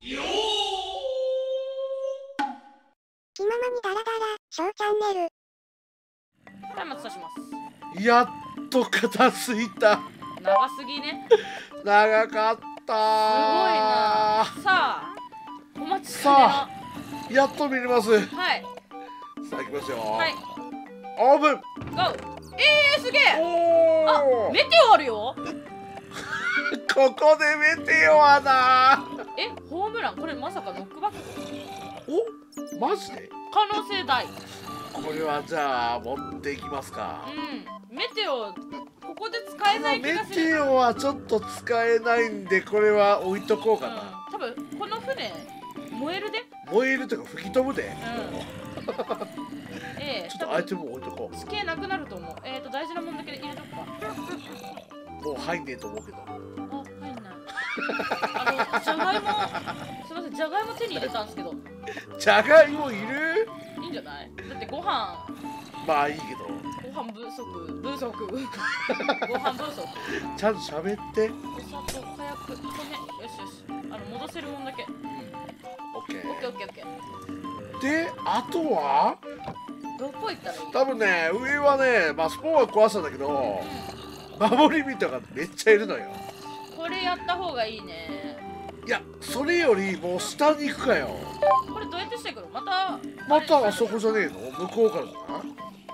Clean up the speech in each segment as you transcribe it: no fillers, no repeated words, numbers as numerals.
気ままにダラダラショーチャンネル。 松明刺します。 やっと片付いた。 長すぎね。 長かった。 すごいな。さあ、お待ちかねの。 さあ、やっと見れます。 はい。 さあ行きますよ。 はい。 オープン。 ゴー。すげえ。 おあ、 お。 メテオあるよ。 ここでメテオはな。 ホームラン、これまさかノックバック？ お、マジで？ 可能性大。 これはじゃあ持っていきますか。 メテオここで使えない気がする。 メテオはちょっと使えないんで、これは置いとこうかな。 多分この船燃えるで。 燃えるというか吹き飛ぶで。ちょっとアイテム置いとこう。 地形なくなると思う。大事なもんだけで入れとくか。 もう入んねえと思うけど。 あ、入んない。じゃがいも、すみません、じゃがいも手に入れたんですけど。 じゃがいもいる？ いいんじゃない？だってご飯。 まあいいけど。 ご飯不足。ご飯不足。 ちゃんと喋って。 お砂糖、火薬、米。よしよし。戻せるもんだけ。 オッケー。 オッケーオッケーオッケー。 で、あとはどこ行ったらいい？ 多分ね、上はね、まあスポーンは壊したんだけど、守り人がめっちゃいるのよ。 これやった方がいいね。 いや、それよりもう下に行くかよ。 これどうやってしていくの？またあそこじゃねえの？向こうからじゃない？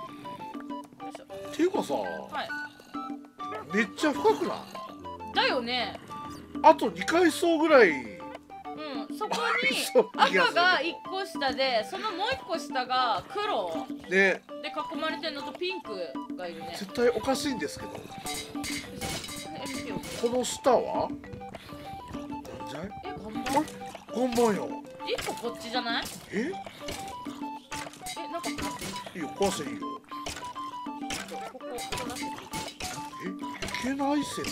っていうかさ、めっちゃ深くない？ だよね。 あと2階層ぐらい。 そこに赤が1個下で、そのもう1個下が黒で囲まれてるのとピンクがいるね。 絶対おかしいんですけど、この下はなんじゃい？看板よ。 1個こっちじゃない？なんかいいいよ、壊していいよ。 ここ出していけない説？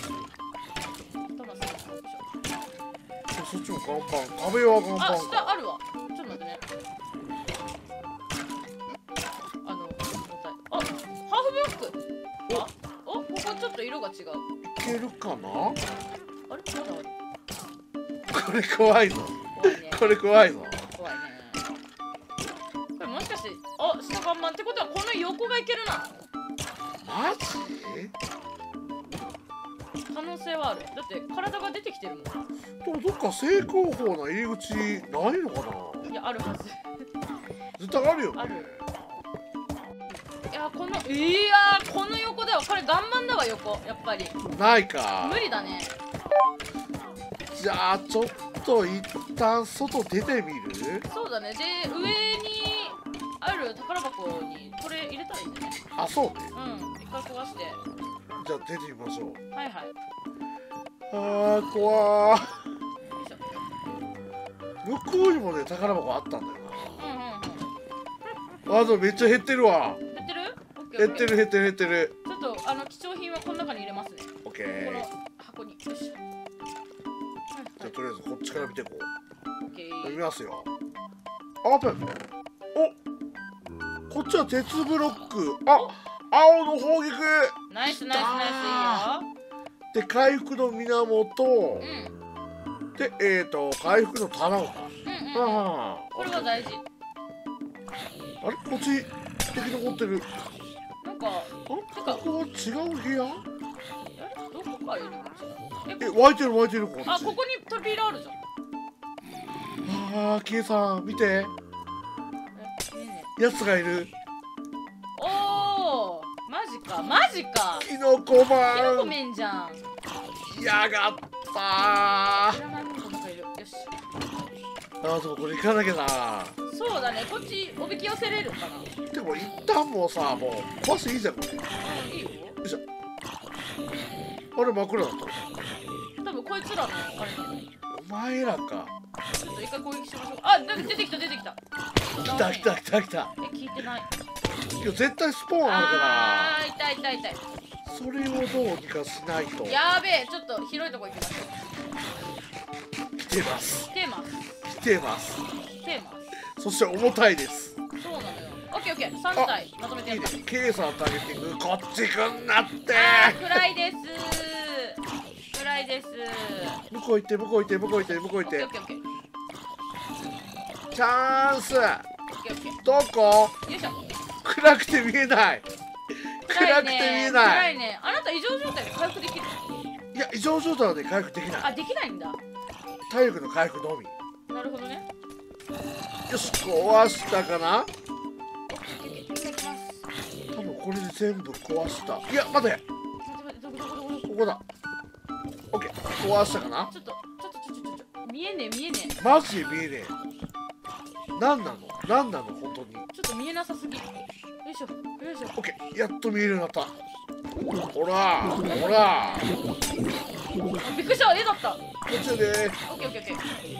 そっちも岩盤、壁は岩盤。 あ、下あるわ。ちょっと待ってね。ハーフブロック。ここちょっと色が違う。いけるかな？ あれ、まだある。 これ怖いぞ。これ怖いぞ。 怖いね。これもしかして、下岩盤ってことはこの横がいけるな。 マジ？ 可能性はある。だって体が出てきてるもん。 でもどっか正攻法な入り口ないのかな？ いや、あるはず。 絶対あるよね。 ある。この横だよ。これ岩盤だわ、横。やっぱりないか。 無理だね。 じゃあちょっと一旦外出てみる？ そうだね。で、上にある宝箱にこれ入れたらいいんだね。 あ、そうね。 一回壊して。 じゃあ出てみましょう。 はいはい。 怖ー。向こうにもね、宝箱あったんだよな。でもめっちゃ減ってるわ。減ってる。 ちょっと貴重品はこの中に入れますね。 オッケー。 この箱に。よし。 じゃあとりあえずこっちから見ていこう。 オッケー。 見ますよ。オープン。こっちは鉄ブロック。青の砲撃。 ナイス、いいよ。 で、回復の源。で、回復の卵か。 これが大事。 あれ、こっち敵残ってる。 なんか、 ここは違う部屋？ どこから入り口？ 湧いてるこっち。 ここに扉あるじゃん。 ケイさん見て。やつがいる。 マジか。 キノコマン。 キノコメンじゃん。 やがったー。 よし。 でもこれ行かなきゃな。 そうだね、こっちおびき寄せれるかな。 でも一旦もうさ、もう壊していいじゃんこれ。 いいよ。 よいしょ。あれ真っ暗だった。 多分こいつらのあれだね。 お前らか。 ちょっと一回攻撃しましょう。出てきた。 来た。 聞いてない。 今日絶対スポーンあるから。 痛い。 それをどうにかしないと。 やべえ、ちょっと広いとこ行きましょう。 来てます。そして重たいです。 そうなのよ。オッケー3体まとめてやった。 いいね。ケイさんターゲティングこっち来んなって。 暗いです。向こう行って。 オッケー。 チャンス。 オッケーオッケー。 どこ？ よいしょ。 暗くて見えない。暗くて見えない。 暗いね。あなた異常状態で回復できる？ いや異常状態で回復できない。 あ、できないんだ。 体力の回復のみ。 なるほどね。 よし、壊したかな。 いきます。 多分これで全部壊した。いや待て、 待ってどこここだ。オッケー、壊したかな。 ちょっと見えねえ。 マジで見えねえ。なんなの本当に。 ちょっと見えなさすぎ。よいしょ。 オッケー、やっと見えるようになった。ほらあ、びっくりした。絵だった。 こっちで。 オッケー。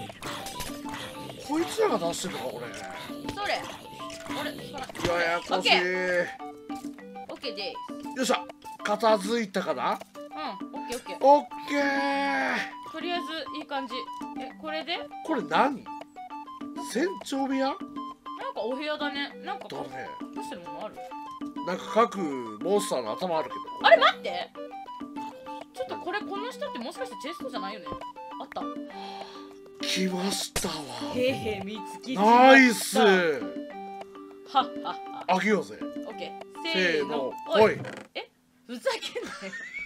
こいつらが出してるのかこれ。 それ。あれ、つかない。 ややこしい。 オッケーでよっしゃ、片付いたかな。 す。オッケー。 オッケー。 とりあえずいい感じ。これで？ これ何？船長部屋？ なんかお部屋だね。なんかだね。 どうしてるものある？ なんか各モンスターの頭あるけど。 あれ待って。ちょっとこの下ってもしかしてチェストじゃないよね。あった。 来ましたわ。 へへ、見つけちまった。 ナイス。 はっはっは。 あげようぜ。 オッケー。 せーの、 おい。 おい。 ふざけんなよ。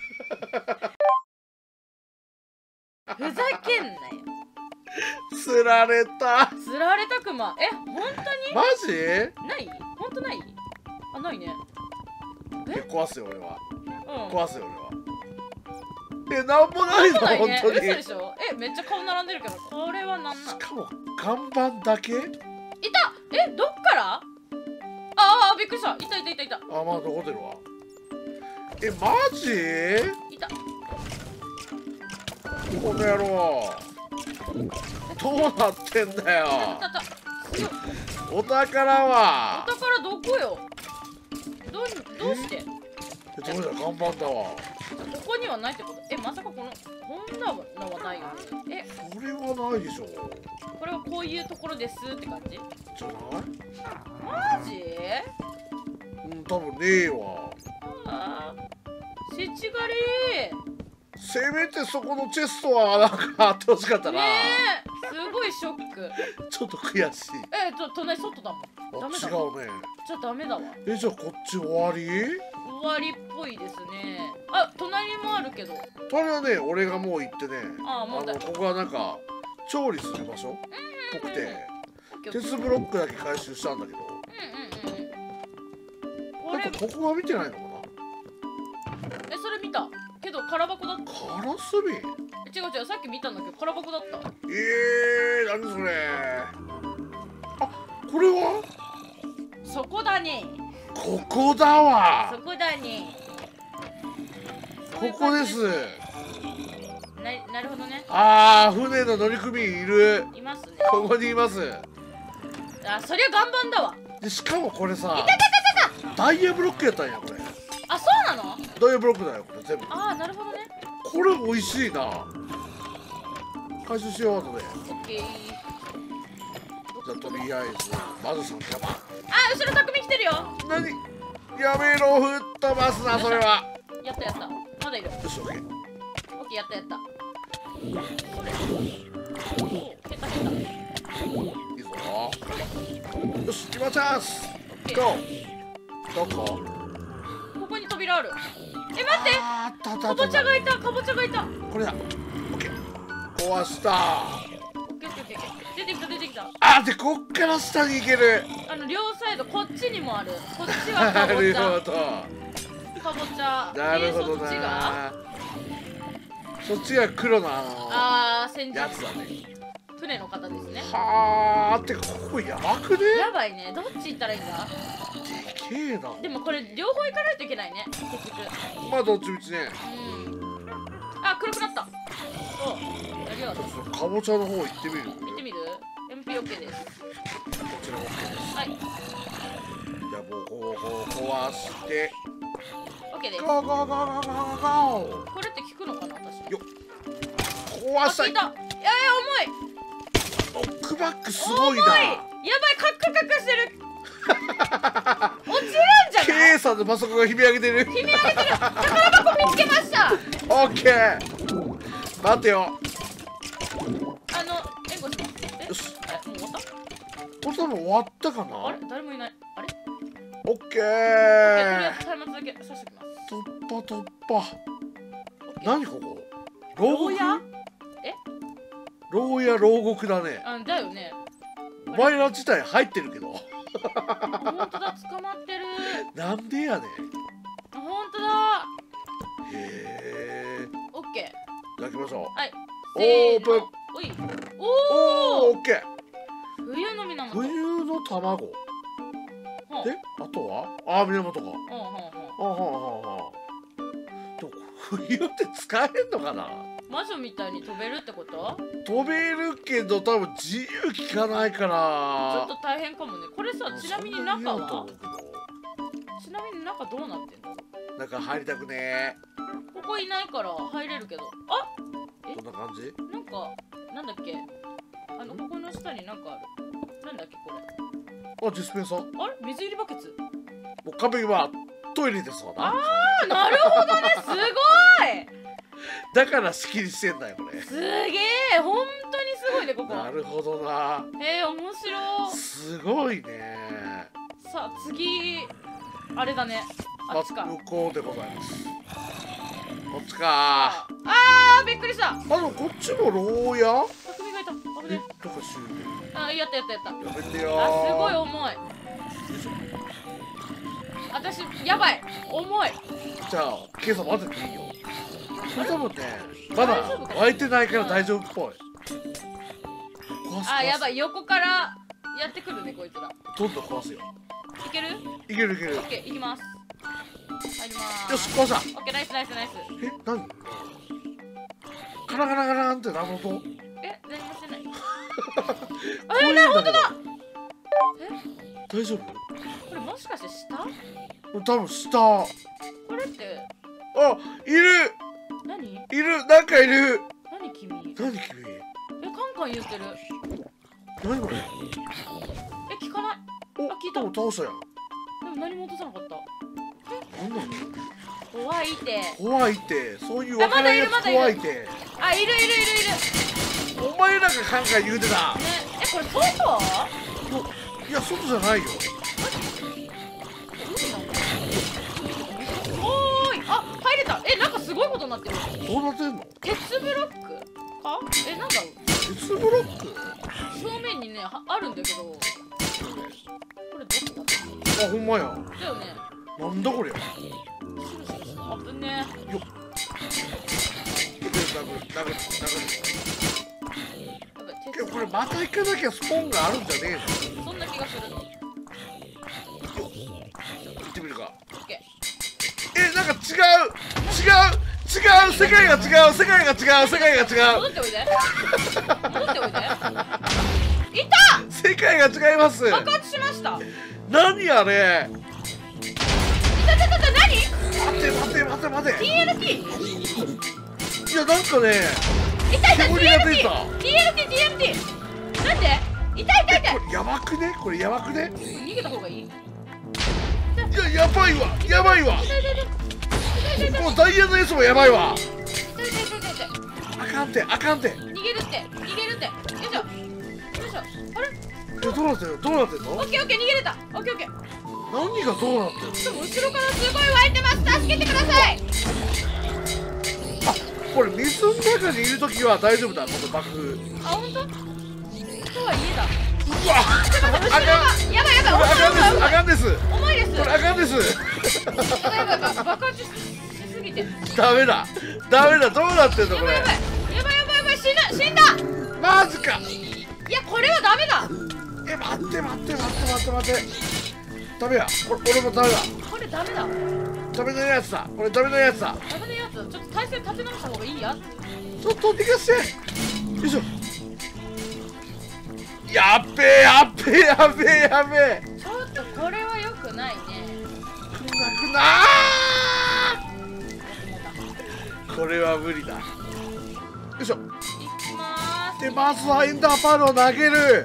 ふざけんなよ。 釣られた。 釣られたクマ。本当に？ マジ？ ない？本当ない？あ、ないね。 壊すよ俺は。 うん。 壊すよ俺は。なんもないのないね。 本当に。 嘘でしょ？めっちゃ顔並んでるけど、これはなんなん？ しかも看板だけ？ いた。どっから？びっくりした。いた。 あ、まあ残ってるわ。マジ？ いた。 この野郎。どうなってんだよ。お宝は。 お宝どこよ？どうして？ どれだ、看板だわ。 ここにはないってこと？まさかこんなのはないよね。 それはないでしょ。 これはこういうところですって感じ？ じゃない？ マジ？ 多分ねえわ。 しちがりせめてそこのチェストはなんかあってほしかったな。 ねえ、すごいショック。 ちょっと悔しい。 隣外だもん。ダメだ。 違うね。 じゃあダメだわ。 じゃあこっち終わり？ 終わりっぽいですね。隣にもあるけど。 隣はね、俺がもう行ってね。 もうここはなんか調理する場所っぽくて、鉄ブロックだけ回収したんだけど。なんかここは見てないのかな？ それ見たけど空箱だった。 カラスビ？ 違うさっき見たんだけど空箱だった。 何それ。これは？ そこだね。 ここだわ。 そこだね。 ここです。 なるほどね。 船の乗組員いる。 いますね。 ここにいます。 そりゃ岩盤だわ。 でしかもこれさ、ダイヤブロックやったんやこれ。 そうなの？ ダイヤブロックだよこれ全部。 なるほどね。 これ美味しいな。回収しよう後で。 オッケー。 じゃあとりあえずまずその山。 後ろ匠来てるよ。 何？やめろ、吹っ飛ばすなそれは。 やった。まだいる。 よし、オッケー。 オッケー、やった。 いいぞ。よし、今チャンス。どこ？ ここに扉ある。待って。かぼちゃがいた。これだ。オッケー。壊した。 オッケー。出てきた。 でこっから下に行ける。 両サイドこっちにもある。こっちはかぼちゃ。 なるほど。 かぼちゃ。 なるほどな。そっちが黒の戦やつだね。 船の方ですね。 てかここやばくね？ やばいね。どっち行ったらいいんだ？ でけえな。 でもこれ両方行かないといけないね。結局。 まあどっちみちね。 黒くなった。そう。やりやがった。 かぼちゃの方行ってみる？ MP OK です。 こちら OK です。 はい。 じゃあもうこう壊して。 OK です。 ゴー。 これって効くのかな私。 よっ。壊した。 いた。重い。 ノックバックすごいな。 やばい、カクしてる。落ちるんじゃない？ K さんのパソコンが悲鳴上げてる。 宝箱見つけました。 オッケー。待ってよ。 援護します。 よし。 もう終わった？ れ多分終わったかな。 あれ誰もいない。あれオッケとりあえー。 ず松明だけ刺してきます。 突破。何ここ。牢獄。牢屋牢獄だね。 だよね。 お前ら自体入ってるけど。 本当だ、捕まってる。 なんでやねん。 本当だ。 へえ。 オッケー。 いただきましょう。 はい。 オープン。 おい。 おお、オッケー。 冬の源。 冬の卵。で、あとは、源か。でも冬って使えんのかな。 魔女みたいに飛べるってこと？ 飛べるけど多分自由利かないから。 ちょっと大変かもね。これさ、ちなみに中は？ちなみに中どうなってんの？ 中入りたくねここいないから入れるけど。あ？ こんな感じ？ なんかなんだっけ？ここの下になんかある。なんだっけこれ？ あ、ディスペンサー？ あれ？水入りバケツ？ もう完璧はトイレですわな。 ああ、なるほどね。すごい。 だから仕切りしてんだよこれ。 すげえ、本当にすごいねここ。 なるほどな。 面白い。 すごいね。 さあ次あれだね。あっちか。 向こうでございます。こっちか。 びっくりした。 でもこっちも牢屋？ 匠がいた。危ね。 どこシューやった。 やめてよ。 すごい重い。私やばい重い。 じゃあケイさん混ぜていいよ。これ多分ねまだ沸いてないから大丈夫っぽい。 やばい、横からやってくるねこいつら。 どんどん壊すよ。 いける？ いける。 オッケー、いきます。入ります。 よし、壊した。 オッケー、ナイス。 え、何？カラカラって何の音？ 何もしてない。本当だ。 大丈夫？ これもしかして下？ 多分下。 これってあ、いる。 何？ なんかいる。 何君？ カンカン言ってる。 何これ？ 聞かない。聞いた。 倒したやん。 でも何も落とさなかった。 なんなの？ 怖いって。 そういうわからんやつ怖いって。 いる。 お前らがカンカン言うてた。 ね、これ外？ いや、外じゃないよ。 おーい、入れた。なんかすごいことになってる。 どうなってんの？ 鉄ブロックか？なんだろう。 鉄ブロック？ 正面にね、あるんだけど。これどこ？ あ、ほんまや。 だよね。 なんだこれ。 危ねえ。 よっ。これまた行かなきゃスポンがあるんじゃねえの？ そんな気がする。 行ってみるか。 オッケなんか違う。世界が違う。 戻っておいで。いた。 世界が違います。 爆発しました。 何あれ。 いた。何？ 待て。 TNT。 いや、なんかね。 いた。 煙が出た。 TNT。なんで？いた。 これやばくね？ 逃げた方がいい？ いや、やばいわ。このダイヤのやつもやばいわ。あかんて。 逃げるって。よいしょ。あれ？ どうなってんの？ オッケー、逃げれた。オッケー。 何がどうなってんの？ 後ろからすごい湧いてます。助けてください。 これ水の中にいるときは大丈夫だ、この爆風。 本当？とは家だ。 うわ、 やばい。 あかんです。 重いです。 これあかんです。 やばい。爆発しすぎて。 ダメだ。どうなってんのこれ。 やばい。死んだ。 マジか。 いや、これはダメだ。 待って。ダメや。俺もダメだ。 これダメだ。 ダメなやつだ。ちょっと体勢立て直した方がいいやつ。 ちょっと逃がして。よいしょ。やっべえ。 ちょっとこれは良くないね。 これは無理だ。よいしょ。 いきまーす。 で、まずはエンダーパールを投げる。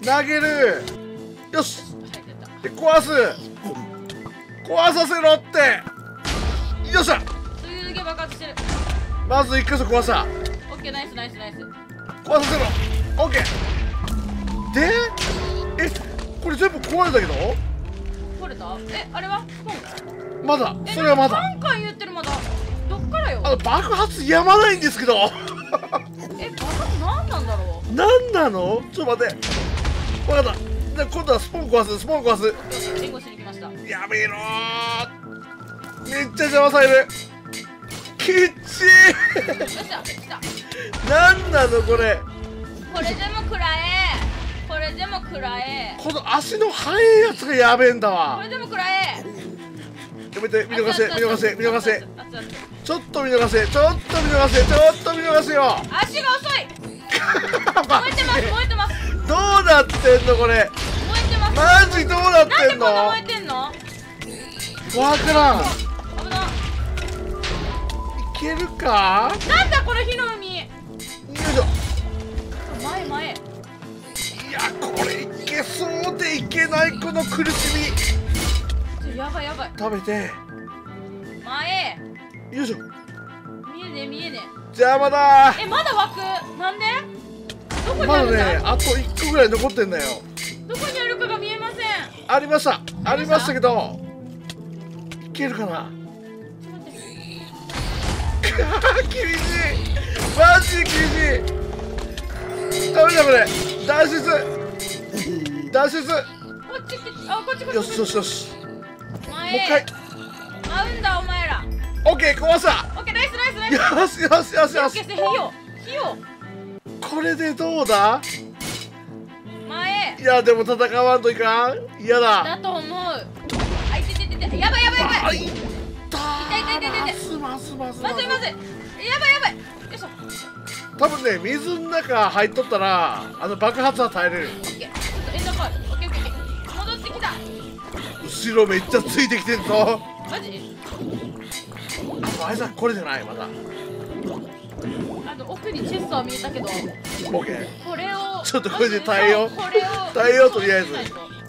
よし。で、壊させろって。よっしゃ。 すげえ爆発してる。 まず1箇所壊した。 オッケー、ナイス。 壊させろ。オッケー。で、 全部壊れたけど。 壊れた？あれはまだそれはまだ。 何回言ってるまだ。どっからよ。 爆発やまないんですけど。 爆発何なんだろう。 何なの？ちょっと待って。分かった。じゃあ今度はスポン壊す。 援護しに来ました。 やめろー。めっちゃ邪魔される。きっちよっしゃ、来た。 ー。何なのこれ。 これでも食らえ。これでも食らえ。 この足の速いやつがやべえんだこわ。 れでも食らえ。 やめて、見逃せ。 熱々 ちょっと見逃せよ。 足が遅い。燃えてます。 どうなってんのこれ。 燃えてます。 マジどうななんってんの。 でこんな燃えてんの？ わからん。い危な。 けるか。 なんだこの火の海。 よいしょ。 前。 いやこれいけそうでいけないこの苦しみ。 やばい。 食べて。 前。 よいしょ。 見えねえ。 邪魔だー。 まだ湧く？なんで？どこにまだあるんだ？ ね、あと1個ぐらい残ってんだよ。 どこにあるかが見えません。 ありましたけど、いけるかな。 ちょっと待って。 厳しい。マジ厳しい。ダメだこれ。脱出。 こっち来て。こっち。 よし。 前。 もう一回。 舞うんだお前ら。 オッケー壊した。 オッケーナイス。 よし。 火を。 これでどうだ。 前。 いやでも戦わんといかん。嫌だ。 だと思う。あいて。やばい。 あ、いった痛い。 まずい。 やばい。よいしょ。 多分ね、水の中入っとったら爆発は耐えれる。 オッケー。ちょっとエンドコール。オッケー。戻ってきた。 後ろめっちゃついてきてんぞ。 マジ？ あいつはこれじゃないまだ。 奥にチェストは見えたけど。 オッケー。 これを。 ちょっとこれで耐えよう。とりあえず。や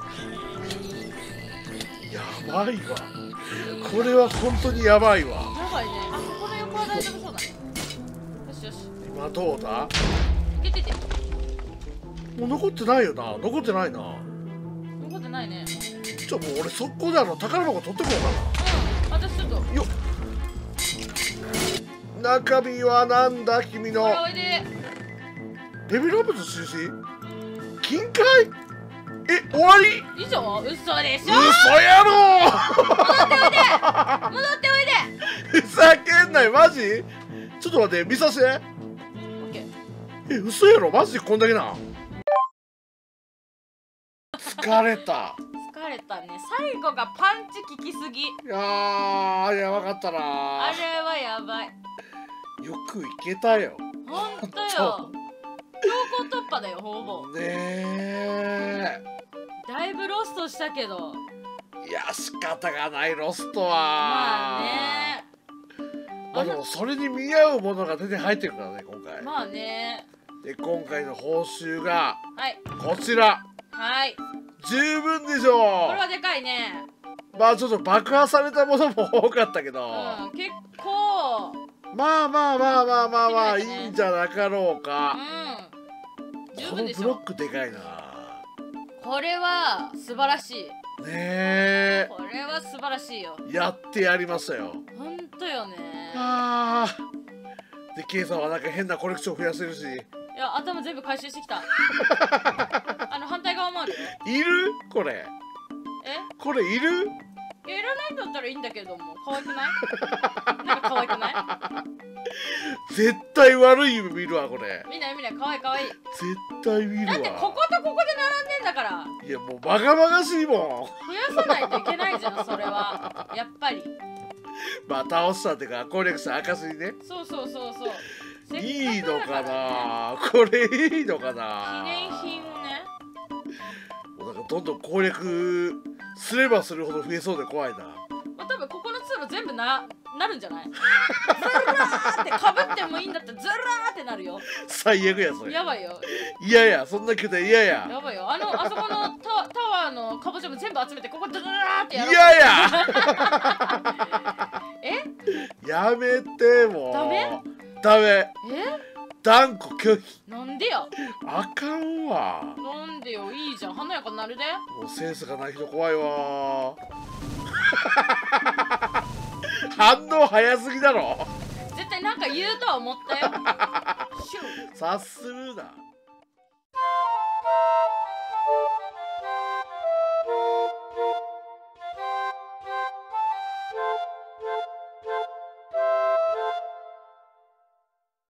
ばいわ。これは本当にやばいわ。 やばいね。この横は大丈夫そうだね。よし。 今どうだ。 いて。 もう残ってないよな。残ってないな。 残ってないね。 もう俺速攻で宝箱取ってこうかな。 私ちょっと。 よっ。中身はなんだ君の。 ほらおいで。 レベルアップの印。金塊。終わり。 以上？嘘でしょ。 嘘やろ。 戻っておいで。 ふざけんなよマジ。ちょっと待って見させて。 オッケー。 嘘やろマジでこんだけな。疲れたね。最後がパンチ効きすぎ。 いやーやばかったな。 あれはやばい。 よくいけたよ。 ほんとよ。強行突破だよほぼ。 ねえ。 だいぶロストしたけど。 いや仕方がないロストは。 まあね。 でもそれに見合うものが手に入ってるからね今回。 まあね。 で今回の報酬がはいこちら。 はい。 十分でしょう。 これはでかいね。 まあちょっと爆破されたものも多かったけど、 結構まあいいんじゃなかろうか。 十この分でしょ。 ブロックでかいな。 これは素晴らしい。 ねえ。 これは素晴らしいよ。 やってやりましたよ。 ほんとよね。 で、ケイさんはなんか変なコレクション増やせるし。 いや、頭全部回収してきた。反対側もあるよ。 いる？これ。これいる？ いや、いらないんだったらいいんだけども、可愛くない？なんか可愛くない？ 絶対悪い夢見るわこれ。 見ない可愛い。 絶対見るわ。 だってこことここで並んでんだから。 いやもうバカバカしいもん。 増やさないといけないじゃんそれは。やっぱり。 まあ倒したってかコレクション証にね。 そう。 いいのかな。これいいのかな。 記念品をね。 なんかどんどん攻略すればするほど増えそうで怖いな。 まあ多分ここの通路全部なるんじゃない？ズラーってかぶってもいいんだったらズラーってなるよ。 最悪やそれ。 やばいよ。 いやいやそんな巨大嫌や。 やばいよ。あそこのタワーのかぼちゃも全部集めてここズラーってやろう。 嫌や。やめてもう。 ダメ？ ダメ。 断固拒否。 なんでや。 あかんわ。 なんでよ、いいじゃん、華やかになるで。 もうセンスがない人怖いわ。反応早すぎだろ。 絶対なんか言うとは思ったよ。シュッ。 察するな。